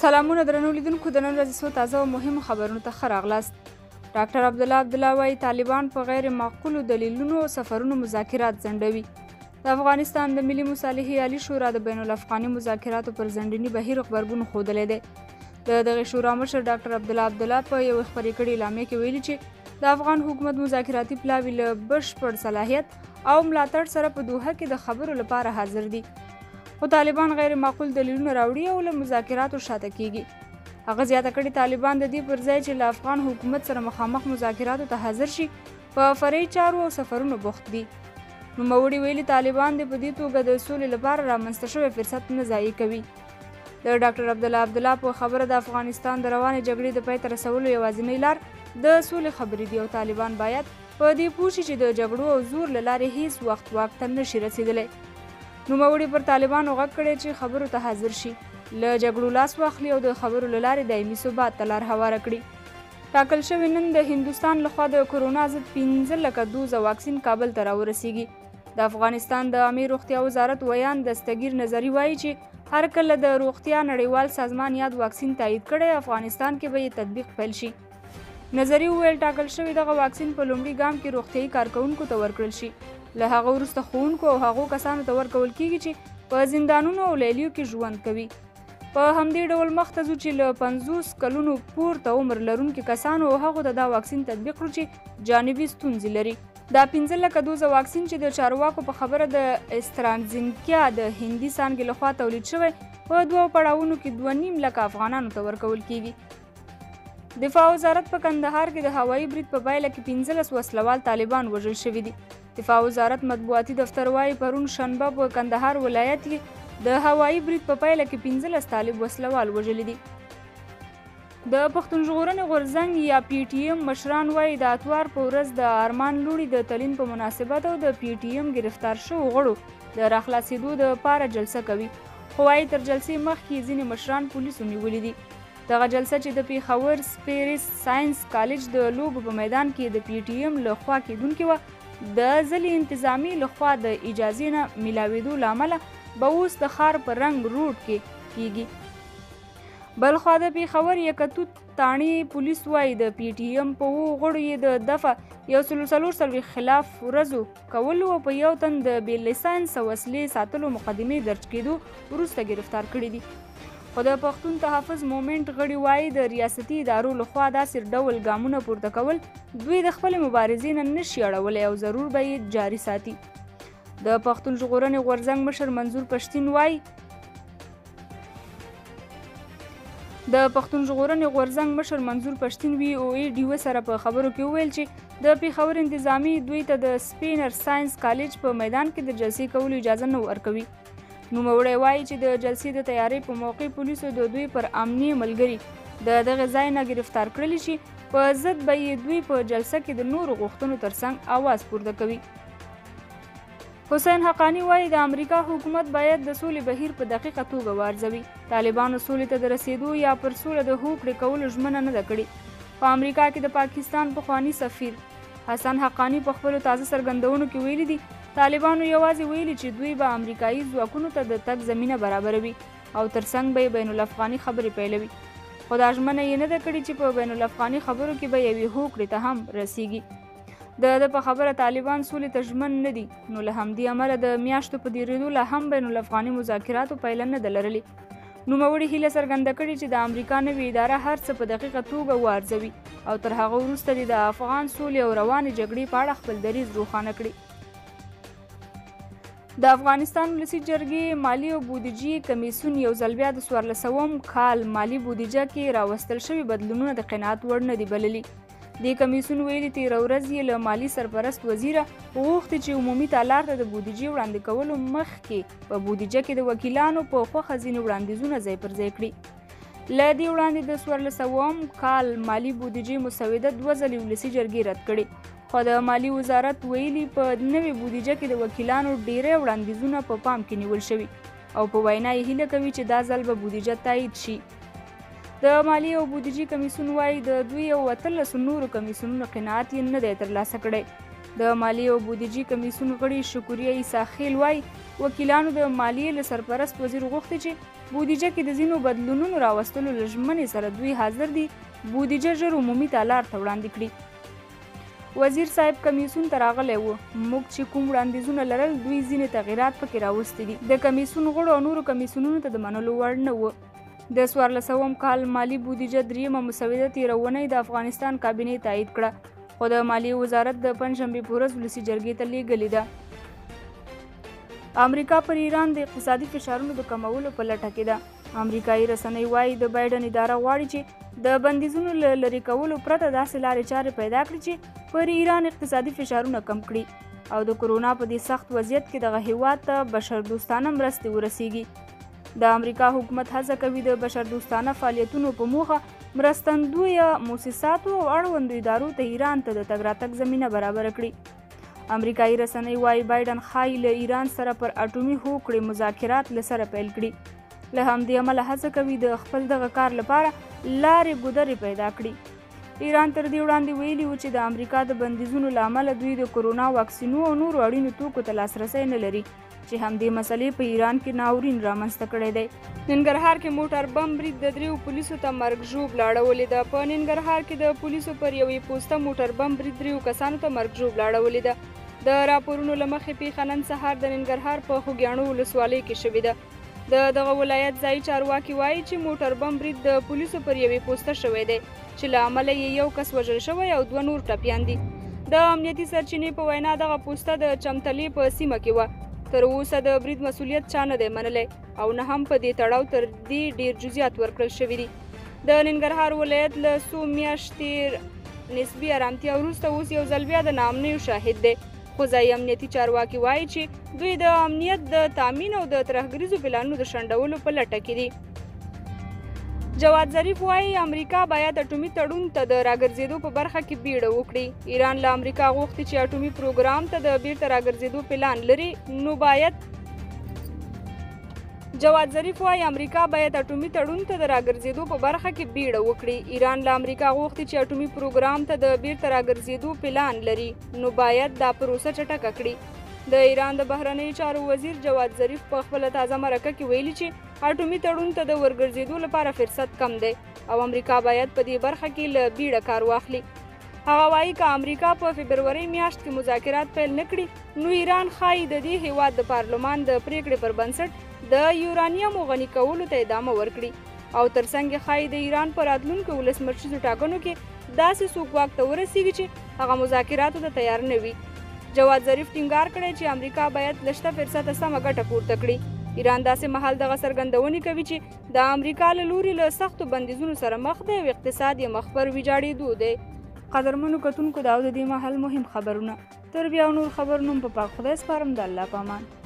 سلامونه درنو لیدونکو، د نن ورځې څو تازه او مهمو خبرونو ته ښه راغلاست. ډاکټر عبدالله وایي طالبان په غیر معقولو دلیلونو او سفرونو مذاکرات ځنډوي. د افغانستان د ملي مصالحې عالي شورا د بین الافغاني مذاکراتو پر ځنډني بهیر غبرګون ښودلی دی. د دغې شورا مشر ډاکټر عبدالله په یوه خپرې کړې اعلامیه کې ویلي چې د افغان حکومت مذاکراتي پلاوي له بشپړ صلاحیت او ملاتړ سره په دوحه کې د خبرو لپاره حاضر دي. خو طالبان غیر معقول دلیلونه راوړي او له مذاکراتو شاته کیږي. هغه زیاته کړې طالبان د دې پر ځای چې له افغان حکومت سره مخامخ مذاکراتو ته حاضر شي په فرعي چارو او سفرونو بوخت دي. نوموړي ویلي طالبان د په دې توګه د سولې لپاره رامنځته شوی فرصت نه ضایع کوي. د ډاکټر عبدالله په خبره د افغانستان د روانې جګړې د پای ته رسولو یوازینۍ لار د سولې خبرې دي او طالبان باید په دې پوه شي چې د جګړو او زور له لارې هیڅ وخت واک ته نشي رسېدلی. نوموړي پر طالبانو غږ کړی چې خبرو ته حاضر شي، له جګړو لاس واخلي او د خبرو له لارې دایمي ثبات ته لار هواره کړي. ټاکل شوی نن د هندوستان لخوا د کرونا ضد 15,00,000 دوزه واکسین کابل ته راورسیږي. د افغانستان د عامه روغتیا وزارت ویان دستګیر نظري وایي چې هر کله د روغتیا نړیوال سازمان یاد واکسین تایید کړی، افغانستان کې به یې تطبیق پیل شي. نظري وویل ټاکل شوی دغه واکسین په لومړي ګام کې روغتیایي کارکوونکو ته ورکړل شي، له هغه وروسته ښوونکو او هغو کسانو ته ورکول کیږي چې په زندانونو او لیلیو کې ژوند کوي. په همدې ډول مخته ځو چې له 50 کلونو پورته عمر لرونکي کسانو او هغو ته دا واکسین تطبیق کړو چې جانبي ستونزې لري. دا 15,00,000 دوزه واکسین چې د چارواکو په خبره د استرازینیکا د هندي څانګې لخوا تولید شوی په 2 پړاوونو کې 2,500,000 افغانانو ته ورکول کیږي. دفاع وزارت په کندهار کې د هوایي برید په پایله کې 15 وسلوال طالبان وژل شوي دي. دفاع وزارت مطبوعاتي دفتر وایي پرون شنبه په کندهار ولایت کې د هوایي برید په پایله کې 15 طالب وسلوال وژلي دي. د پښتون ژغورنې غورځنګ یا پی ټي ایم مشران وایي د اتوار په ورځ د ارمان لوڼي د تلین په مناسبت او د پی ټي ایم گرفتار شوو غړو د راخلاصېدو دپاره جلسه کوي، خو وایي تر جلسې مخکې ځینې مشران پولیسو نیولي دي. دغه جلسه چې د پیښور سپیرس ساینس کالج د لوبو په میدان کې د پی ټي ایم له خوا کېدونکې وه، د ځلې انتظامی لخوا د اجازې نه میلاوېدو له امله به اوس د ښار په رنګ روډ کې کیږي. بل خوا د پیښور یکتوت تاڼې پولیس وایي د پی ټي ایم په 2 غړو یې د دفعه 144 خلاف ورزو کولو او په یو تن د بې لیسانس وسلې ساتلو مقدمې درج کېدو وروسته گرفتار کړي دي. خو د پښتون تحفظ مومنټ غړي وایي د ریاستي ادارو لخوا داسې ډول ګامونه پورته کول دوی د خپلې مبارزې نه نشي اړولی او ضرور به یې جاري ساتي. د پښتون ژغورنې غورځنګ مشر منظور پښتین وایي وی او ای ډیو سره په خبرو کې وویل چې د پیښور انتظامی دوی ته د سپینر ساینس کالج په میدان کې د جلسې کولو اجازه نه ورکوي. نوموړی وایي چې د جلسې د تیاری په موقع پولیسو د دوی پر امني ملګري د دغه ځای نه گرفتار کړلی شي، په ضد به یې دوی په جلسه کې د نورو غوښتنو ترڅنګ آواز پورته کوي. حسین حقانی وایي د امریکا حکومت باید د سولې بهیر په دقیقه توګه وارزوي. طالبانو سولې ته د رسیدو یا پر سوله د هوکړې کولو ژمنه نه ده کړې. په امریکا کې د پاکستان پخوانی سفیر حسن حقانی په خپلو تازه څرګندونو کې ویلي دي طالبانو یوازې ویلي چې دوی به امریکایي ځواکونو ته د تګ زمینه برابروي او ترڅنګ به یې بین الافغاني خبرې پیلوي، خو دا ژمنه یې نه ده کړې چې په بین الافغاني خبرو کې به یوې هوکړې ته هم رسیږي. د ده په خبره طالبان سولې ته ژمن نه دي، نو له همدې امله د میاشتو په تېرېدو لا هم بین الافغاني مذاکراتو پایله نه ده لرلې. نوموړي هیله څرګنده کړې چې د امریکا نوې اداره هر څه په دقیقه توګه وارزوي او تر هغه وروسته د افغان سولې او روانې جګړې په اړه خپل دریځ روښانه کړي. د افغانستان ولسي جرګې مالی او بودیجې کمیسیون یو ځل بیا د 1400 کال مالی بودیجه کې راوستل شوي بدلونونه د قناعت وړ نه دي بللي. دې کمیسیون ویلي تېره ورځ یې له مالي سرپرست وزیره غوښتي چې عمومي تالار ته د بودیجې وړاندې کولو مخکې په بودیجه کې د وکیلانو په خوښه ځینې وړاندیزونه ځای پر ځای کړي. له دې وړاندې د 1400 کال مالي بودیجې مسوده 2 ځلې ولسي جرګې رد کړي، خو د مالی وزارت ویلي په نوې بودیجه کې د وکیلانو ډیری وړاندیزونه په پام کې نیول شوي او په وینا یې هیله کوي چې دا ځل به بودیجه تایید شي. د مالی او بودیجې کمیسیون وایي د 13 نورو کمیسیونونو قناعت یې نه دی ترلاسه کړی. د مالی او بودیجې کمیسیون غړي شکریه عیسی خیل وایي وکیلانو د مالیې له سرپرست وزیر غوښتي چې بودیجه کې د ځینو بدلونونو راوستلو له ژمنې سره دوی حاضر دي بودیجه ژر عمومي ته لار ته وړاندې کړي. وزیر صاحب کمیسیون ته راغلی و. موږ چې کوم وړاندیزونه لرل دوی ځینې تغییرات پکې راوستي دي. د کمیسیون غړو او نورو کمیسیونونو ته د منلو وړ نه و. د 1400 کال مالی بودیجه دریمه مسوده تېره اونۍ د افغانستان کابینې تایید کړه، خو د مالیې وزارت د پنجشنبې په ورځ ولسي جرګې ته لیږلې ده. امریکا پر ایران د اقتصادي فشارونو د کمولو په لټه کې ده. امریکایي رسنۍ وایي د بایډن اداره غواړي چې د بندیزونو له لرې کولو پرته داسې لارې چارې پیدا کړي چې پر ایران اقتصادي فشارونه کم کړي او د کرونا په دې سخت وضعیت کې دغه هیواد ته بشردوستانه مرستې ورسیږي. د امریکا حکومت هڅه کوي د بشردوستانه فعالیتونو په موخه مرستندویه موسساتو او اړوندو ادارو ته ایران ته د تګ راتګ زمینه برابره کړي. امریکایي رسنۍ وایي بایډن ښایي له ایران سره پر اټومي هوکړې مذاکرات له سره پیل کړي. له همدې امله هڅه کوي د خپل دغه کار لپاره لارې ګودرې پیدا کړي. ایران تر دې وړاندې ویلي و چې د امریکا د بندیزونو له امله دوی د کرونا واکسینو او نورو اړینو توکو ته لاسرسی نه لري چې همدې مسلې په ایران کې ناورین رامنځته کړی دی. ننګرهار کې موټر بم برید د 3 پولیسو ته مرګ ژوبله اړولې ده. په ننګرهار کې د پولیسو پر یوې پوسته موټر بم برید 3 کسانو ته مرګ ژوبله اړولې ده. د راپورونو له مخې پیښه نن سهار د ننګرهار په خوږیاڼو ولسوالۍ کې شوې ده. دغه ولایت ځایي چارواکي وایي چې موټر بم برید د پولیسو پر یوې پوسته شوی دی چې له امله یې یو کس وژل شوی او 2 نور ټپیان دي. د امنیتي سرچینې په وینا دغه پوسته د چمتلې په سیمه کې وه. تر اوسه د برید مسؤلیت چا نه دی منلی او نه هم په دې تړاو تر دې ډیر جزئیات ورکړل شوي دي. د ننګرهار ولایت له څو میاشتې نسبي ارامتیا وروسته اوس یو ځل بیا د ناامنیو شاهد دی. خو ځایي امنیتي چارواکي وایي چې دوی د امنیت د تامین او د ترهګریزو پلانونو د شنډولو په لټه کې دي. جواد ظریف وایي امریکا باید اټومي تړون ته د راګرځېدو په برخه کې بیړه وکړي. ایران له امریکا غوښتي چې اټومي پروګرام ته د بیرته راګرځېدو پلان لري نو باید جواد ظریف وایي امریکا باید اټومي تړون ته د راګرځېدو په برخه کې بیړه وکړي. ایران له امریکا غوښتي چې اټومي پروګرام ته د بیرته راګرځېدو پلان لري نو باید دا پروسه چټکه کړي. د ایران د بهرنیو چارو وزیر جواد ظریف په خپله تازه مرکه کې ویلي چې اټومي تړون ته د ورګرځېدو لپاره فرصت کم دی او امریکا باید په دې برخه کې له بیړه کار واخلي. هغه وایي که امریکا په فبرورۍ میاشت کې مذاکرات پیل نه کړي نو ایران ښایي د دې هیواد د پارلمان د پریکړې پر بنسټ د یورانیم غني کولو ته ادامه ورکړي او ترڅنګ ښایي د ایران په راتلونکو ولسمشریزو ټاکنو کې داسې څوک واک ته ورسیږي چې هغه مذاکراتو ته تیار نه وي. جواد ظریف ټینګار کړی چې امریکا باید له شته فرصته سمه ګټه پورته کړي. ایران داسې مهال دغه څرګندونې کوي چې د امریکا له لوري له سختو بندیزونو سره مخ دی او اقتصاد یې مخ پر ویجاړېدو دی. قدرمنو کتونکو دا د دې مهال مهم خبرونه. تر بیا نور خبرونه په پاک خدای سپارم. د الله په امان.